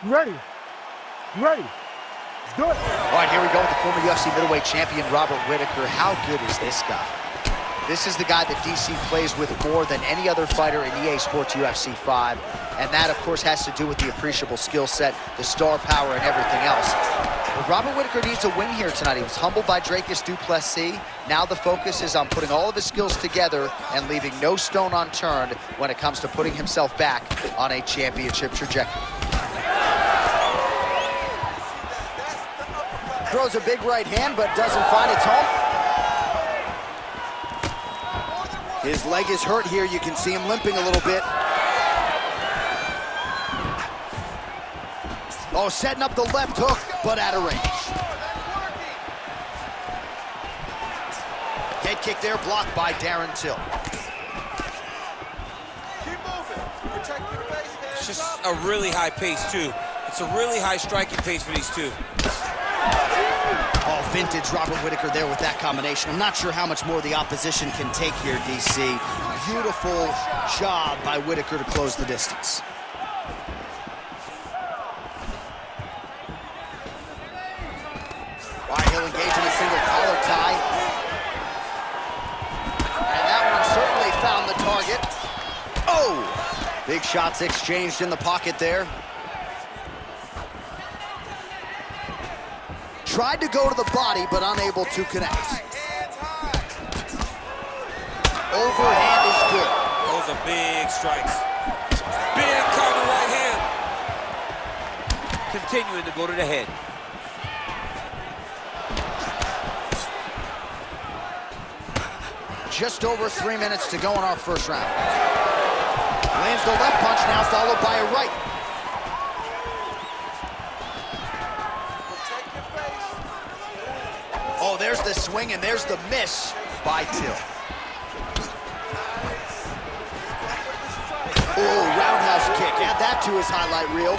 Ready. Ready. Let's do it. All right, here we go with the former UFC middleweight champion, Robert Whitaker. How good is this guy? This is the guy that DC plays with more than any other fighter in EA Sports UFC 5. And that, of course, has to do with the appreciable skill set, the star power, and everything else. But Robert Whitaker needs a win here tonight. He was humbled by Dricus du Plessis. Now the focus is on putting all of his skills together and leaving no stone unturned when it comes to putting himself back on a championship trajectory. Throws a big right hand, but doesn't find its home. His leg is hurt here. You can see him limping a little bit. Oh, setting up the left hook, but out of range. Head kick there, blocked by Darren Till. Keep moving. Protect your face, man. It's just a really high pace, too. It's a really high striking pace for these two. Oh, vintage Robert Whitaker there with that combination. I'm not sure how much more the opposition can take here, DC. Beautiful job by Whitaker to close the distance. All right, he'll engage in a single collar tie. And that one certainly found the target. Oh! Big shots exchanged in the pocket there. Tried to go to the body, but unable to connect. Overhand is good. Those are big strikes. Big counter right hand. Continuing to go to the head. Just over 3 minutes to go in our first round. Lands the left punch now, followed by a right. Oh, there's the swing, and there's the miss by Till. Oh, roundhouse kick. Add that to his highlight reel.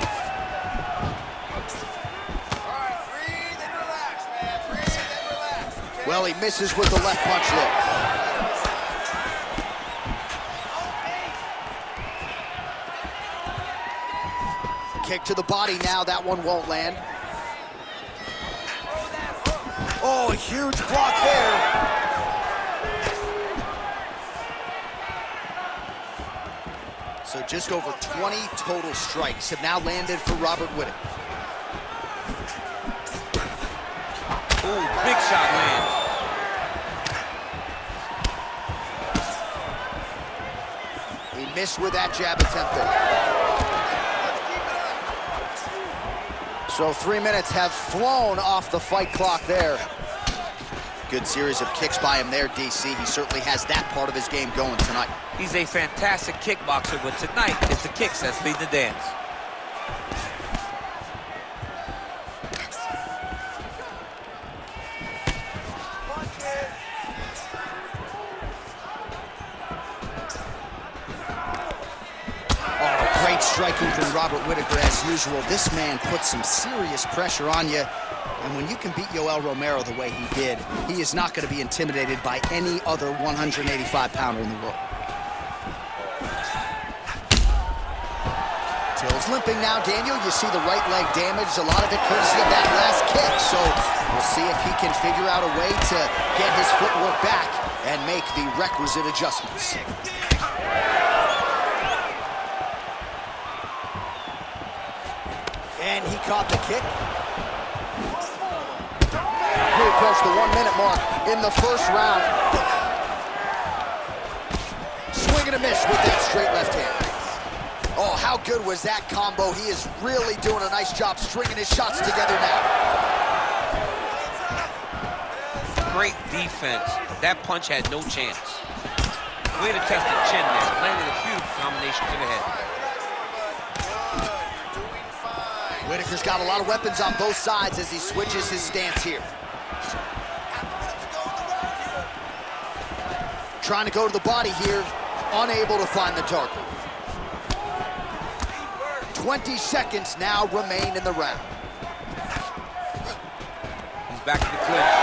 All right, breathe and relax, man. Breathe and relax. Okay? Well, he misses with the left punch there. Kick to the body now. That one won't land. Oh, a huge block there. So just over 20 total strikes have now landed for Robert Whitaker. Ooh, big shot land. He missed with that jab attempt there. So 3 minutes have flown off the fight clock there. Good series of kicks by him there, DC. He certainly has that part of his game going tonight. He's a fantastic kickboxer, but tonight it's the kicks that's leading the dance. Striking from Robert Whitaker as usual. This man puts some serious pressure on you. And when you can beat Yoel Romero the way he did, he is not going to be intimidated by any other 185-pounder in the world. Till's limping now, Daniel. You see the right leg damage. A lot of it courtesy of that last kick. So we'll see if he can figure out a way to get his footwork back and make the requisite adjustments. And he caught the kick. We approach the 1 minute mark in the first round. Swing and a miss with that straight left hand. Oh, how good was that combo? He is really doing a nice job stringing his shots together now. Great defense. That punch had no chance. Way to test the chin there. Landed a huge combination to the head. Whitaker's got a lot of weapons on both sides as he switches his stance here. Trying to go to the body here, unable to find the target. 20 seconds now remain in the round. He's back to the clinch.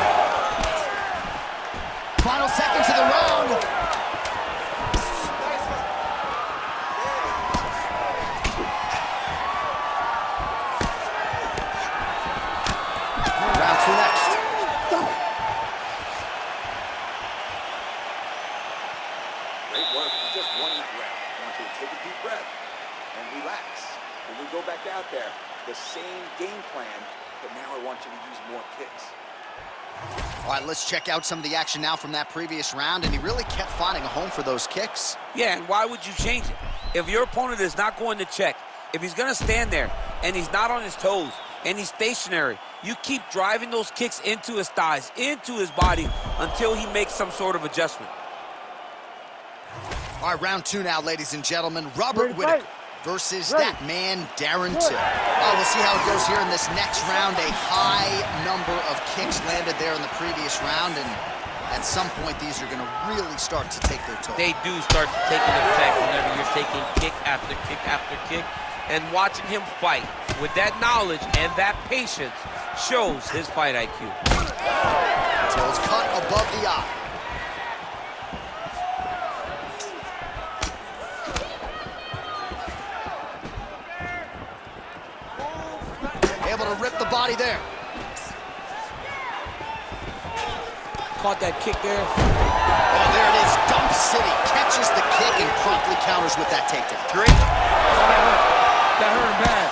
Final seconds of the round. relax. When we go back out there, the same game plan, but now I want you to use more kicks. All right, let's check out some of the action now from that previous round, and he really kept finding a home for those kicks. Yeah, and why would you change it? If your opponent is not going to check, if he's going to stand there and he's not on his toes and he's stationary, you keep driving those kicks into his thighs, into his body, until he makes some sort of adjustment. All right, round 2 now, ladies and gentlemen. Robert Whitaker versus that man, Darren Till. Oh, we'll see how it goes here in this next round. A high number of kicks landed there in the previous round, and at some point, these are going to really start to take their toll. They do start to take an effect whenever you're taking kick after kick after kick. And watching him fight with that knowledge and that patience shows his fight IQ. Till's cut above the eye. Able to rip the body there. Caught that kick there. Oh, there it is. Dump City catches the kick and promptly counters with that takedown. Great. That hurt him bad.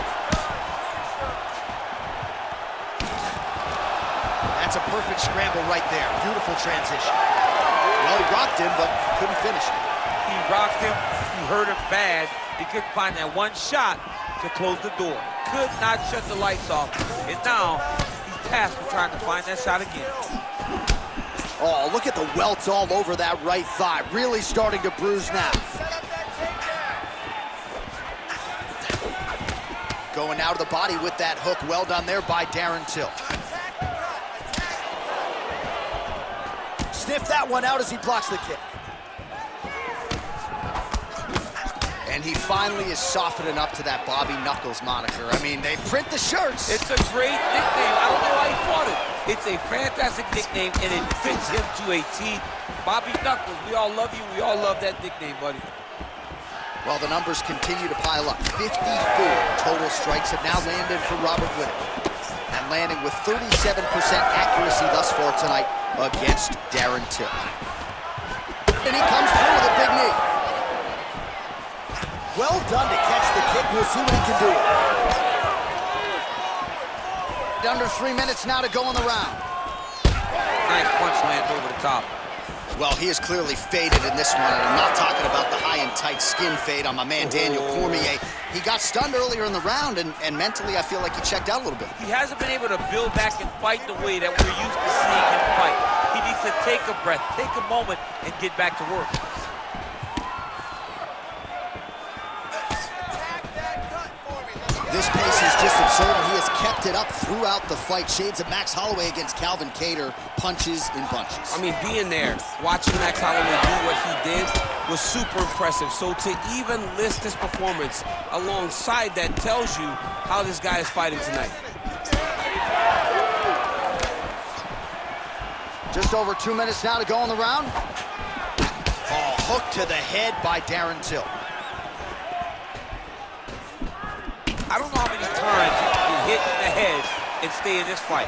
That's a perfect scramble right there. Beautiful transition. Well, he rocked him, but couldn't finish it. He rocked him. He hurt him bad. He couldn't find that one shot to close the door. Could not shut the lights off. And now he's tasked with trying to find that shot again. Oh, look at the welts all over that right thigh. Really starting to bruise now. Going out of the body with that hook. Well done there by Darren Till. Sniff that one out as he blocks the kick. And he finally is softening up to that Bobby Knuckles moniker. I mean, they print the shirts. It's a great nickname. I don't know why he fought it. It's a fantastic nickname, and it fits him to a T. Bobby Knuckles, we all love you. We all love that nickname, buddy. Well, the numbers continue to pile up. 54 total strikes have now landed for Robert Whitaker. And landing with 37% accuracy thus far tonight against Darren Till. And he comes through with a big knee. Well done to catch the kick. We'll see what he can do. Under 3 minutes now to go in the round. Nice punch lands over the top. Well, he is clearly faded in this one, and I'm not talking about the high and tight skin fade on my man Daniel Cormier. He got stunned earlier in the round, and mentally I feel like he checked out a little bit. He hasn't been able to build back and fight the way that we're used to seeing him fight. He needs to take a breath, take a moment, and get back to work. This pace is just absurd, and he has kept it up throughout the fight. Shades of Max Holloway against Calvin Kattar, punches in bunches. I mean, being there, watching Max Holloway do what he did was super impressive. So to even list this performance alongside that tells you how this guy is fighting tonight. Just over 2 minutes now to go in the round. Oh, hook to the head by Darren Till. I don't know how many times you can hit in the head and stay in this fight.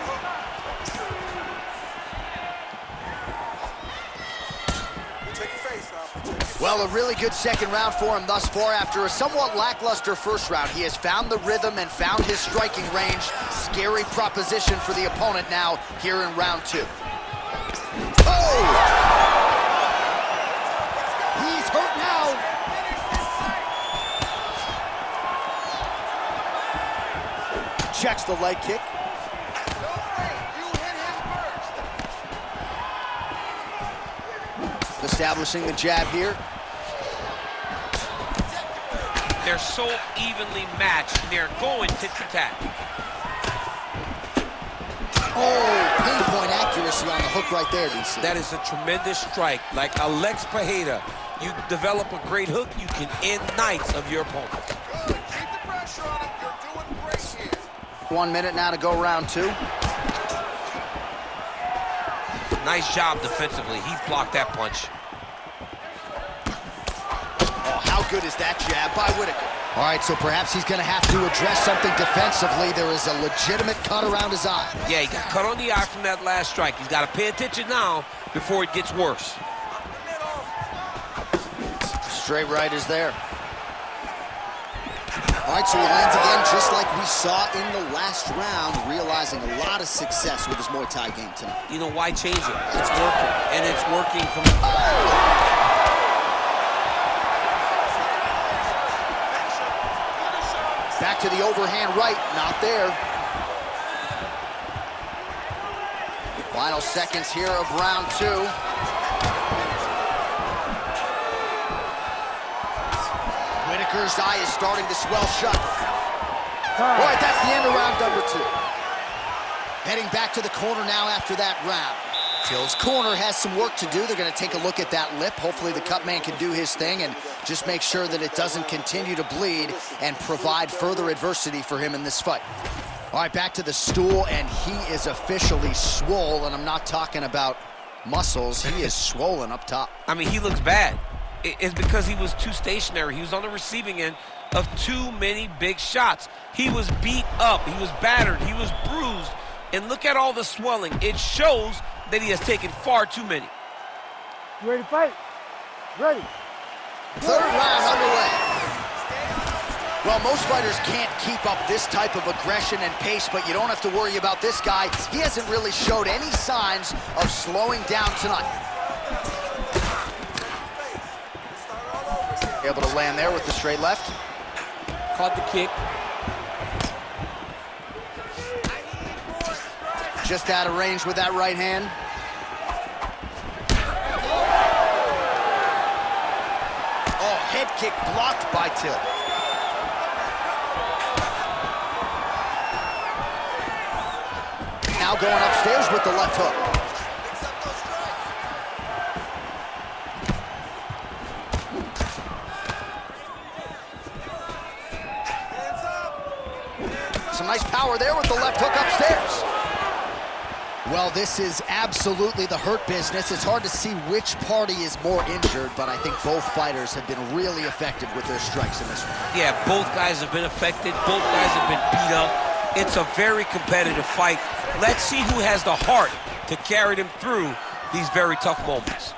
Well, a really good second round for him thus far. After a somewhat lackluster first round, he has found the rhythm and found his striking range. Scary proposition for the opponent now here in round 2. Oh! He's hurt now. Checks the leg kick. Establishing the jab here. They're so evenly matched, they're going tit-for-tat. Oh, pinpoint accuracy on the hook right there, DC. That is a tremendous strike. Like Alex Pereira, you develop a great hook, you can end nights of your opponent. Good. Keep the pressure on him. You're doing great here. 1 minute now to go round 2. Nice job defensively. He's blocked that punch. Oh, how good is that jab by Whitaker? All right, so perhaps he's going to have to address something defensively. There is a legitimate cut around his eye. Yeah, he got cut on the eye from that last strike. He's got to pay attention now before it gets worse. Straight right is there. All right, so he lands again just like we saw in the last round, realizing a lot of success with his Muay Thai game tonight. You know, why change it? It's working, and it's working from... Back to the overhand right, not there. Final seconds here of round 2. Whitaker's eye is starting to swell shut. All right, that's the end of round number 2. Heading back to the corner now after that round. Till's corner has some work to do. They're going to take a look at that lip. Hopefully the cut man can do his thing and just make sure that it doesn't continue to bleed and provide further adversity for him in this fight. All right, back to the stool, and he is officially swole, and I'm not talking about muscles. He is swollen up top. I mean, he looks bad. It's because he was too stationary. He was on the receiving end of too many big shots. He was beat up. He was battered. He was bruised. And look at all the swelling. It shows that he has taken far too many. You ready to fight? Ready. Third round underway. Well, most fighters can't keep up this type of aggression and pace, but you don't have to worry about this guy. He hasn't really showed any signs of slowing down tonight. Able to land there with the straight left. Caught the kick. Just out of range with that right hand. Oh, head kick blocked by Till. Now going upstairs with the left hook. Some nice power there with the left hook upstairs. Well, this is absolutely the hurt business. It's hard to see which party is more injured, but I think both fighters have been really effective with their strikes in this one. Yeah, both guys have been affected. Both guys have been beat up. It's a very competitive fight. Let's see who has the heart to carry them through these very tough moments.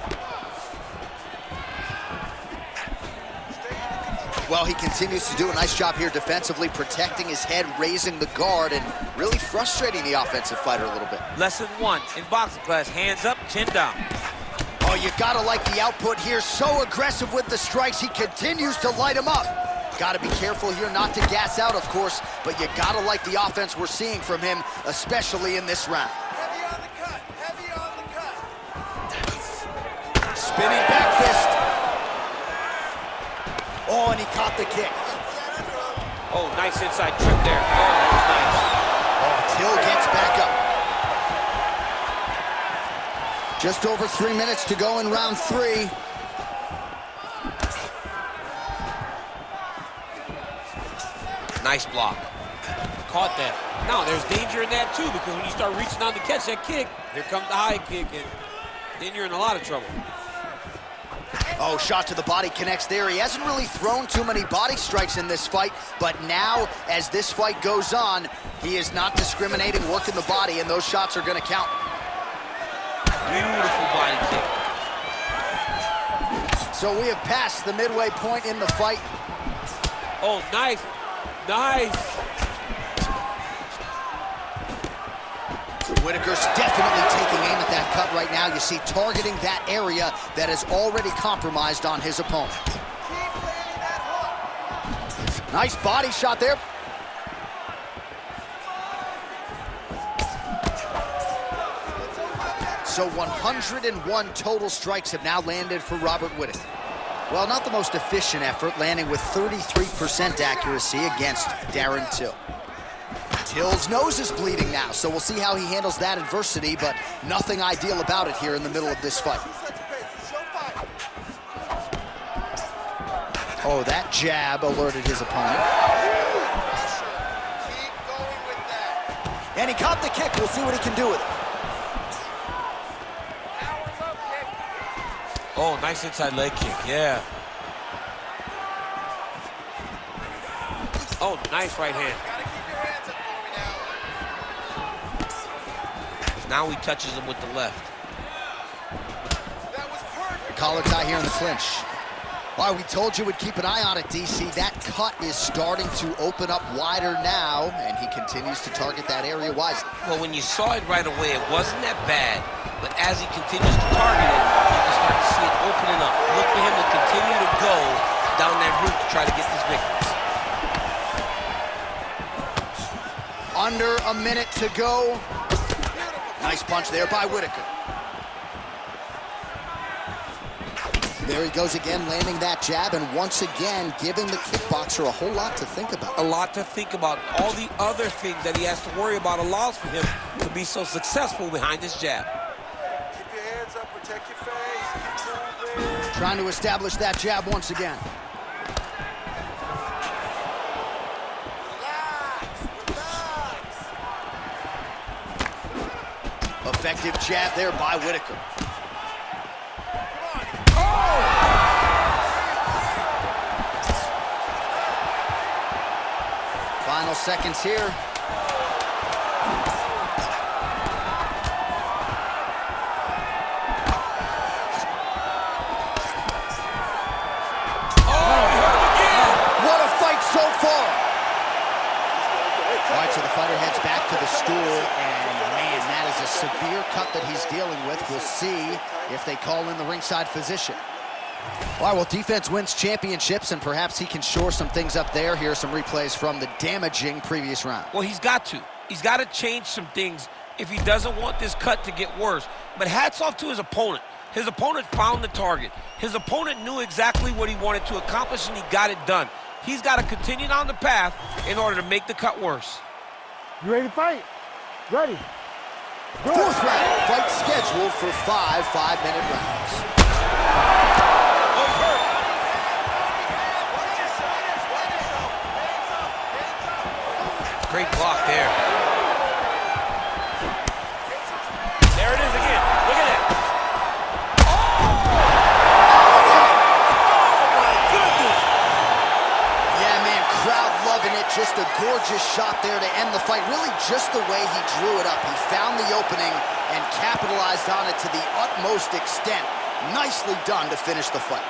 Well, he continues to do a nice job here defensively, protecting his head, raising the guard, and really frustrating the offensive fighter a little bit. Lesson 1 in boxing class, hands up, chin down. Oh, you gotta like the output here. So aggressive with the strikes, he continues to light him up. Gotta be careful here not to gas out, of course, but you gotta like the offense we're seeing from him, especially in this round. Heavy on the cut. Heavy on the cut. Spinning back fist. Oh, and he caught the kick. Oh, nice inside trip there. Oh, that was nice. Oh, Till gets back up. Just over 3 minutes to go in round 3. Nice block. Caught that. Now, there's danger in that, too, because when you start reaching out to catch that kick, here comes the high kick, and then you're in a lot of trouble. Oh, shot to the body connects there. He hasn't really thrown too many body strikes in this fight, but now, as this fight goes on, he is not discriminating, working the body, and those shots are going to count. Beautiful body kick. So we have passed the midway point in the fight. Oh, nice. Nice. Whitaker's definitely taking aim at that cut right now. You see, targeting that area that is already compromised on his opponent. Nice body shot there. So 101 total strikes have now landed for Robert Whitaker. Well, not the most efficient effort, landing with 33% accuracy against Darren Till. Till's nose is bleeding now, so we'll see how he handles that adversity, but nothing ideal about it here in the middle of this fight. Oh, that jab alerted his opponent. And he caught the kick. We'll see what he can do with it. Oh, nice inside leg kick, yeah. Oh, nice right hand. Now he touches him with the left. Collar tie here in the clinch. All right, we told you we'd keep an eye on it, DC. That cut is starting to open up wider now, and he continues to target that area wisely. Well, when you saw it right away, it wasn't that bad. But as he continues to target it, you can start to see it opening up. Look for him to continue to go down that route to try to get this victory. Under a minute to go. Nice punch there by Whitaker. There he goes again, landing that jab, and once again giving the kickboxer a whole lot to think about. A lot to think about. All the other things that he has to worry about allows for him to be so successful behind his jab. Keep your hands up, protect your face, keep moving. Trying to establish that jab once again. Relax, relax. Effective jab there by Whitaker. Final seconds here. What a fight so far! All right, so the fighter heads back to the stool, and man, that is a severe cut that he's dealing with. We'll see if they call in the ringside physician. All right, well, defense wins championships, and perhaps he can shore some things up there. Here are some replays from the damaging previous round. Well, he's got to. He's got to change some things if he doesn't want this cut to get worse. But hats off to his opponent. His opponent found the target. His opponent knew exactly what he wanted to accomplish, and he got it done. He's got to continue down the path in order to make the cut worse. You ready to fight? Ready. Fourth round, fight scheduled for 5 5-minute rounds. Great block there. There it is again. Look at that. Oh, my goodness. Yeah, man, crowd loving it. Just a gorgeous shot there to end the fight. Really just the way he drew it up. He found the opening and capitalized on it to the utmost extent. Nicely done to finish the fight.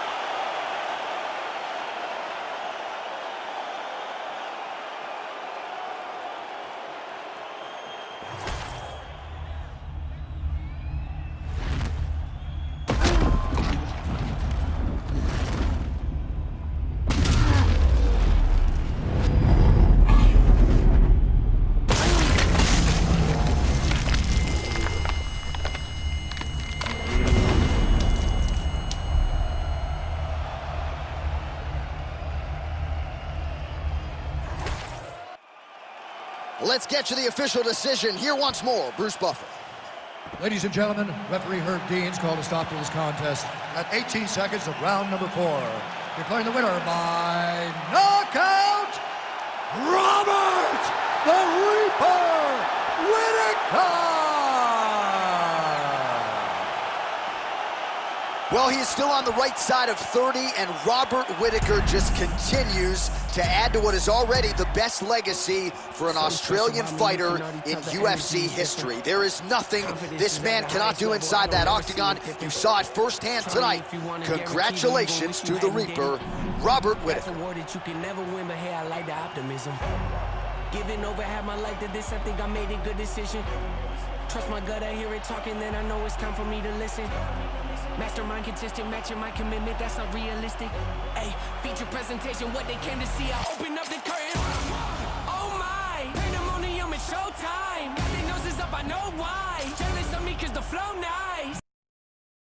Let's get to the official decision. Here once more, Bruce Buffer. Ladies and gentlemen, referee Herb Deans called a stop to this contest at 18 seconds of round number 4. Declaring the winner by knockout, Robert the Reaper Whitaker! Well, he is still on the right side of 30, and Robert Whitaker just continues to add to what is already the best legacy for an Australian fighter in UFC history. There is nothing this man cannot do inside that octagon. You saw it firsthand tonight. Congratulations to the Reaper, Robert Whitaker. You can never win, but hey, I like the optimism. Giving over half my life to this, I think I made a good decision. Trust my gut, I hear it talking, then I know it's time for me to listen. Mastermind consistent, matching my commitment, that's not realistic. Hey, feature presentation, what they came to see, I open up the curtain. Oh my, pandemonium, it's showtime. Got their noses up, I know why. Jealous of me cause the flow nice.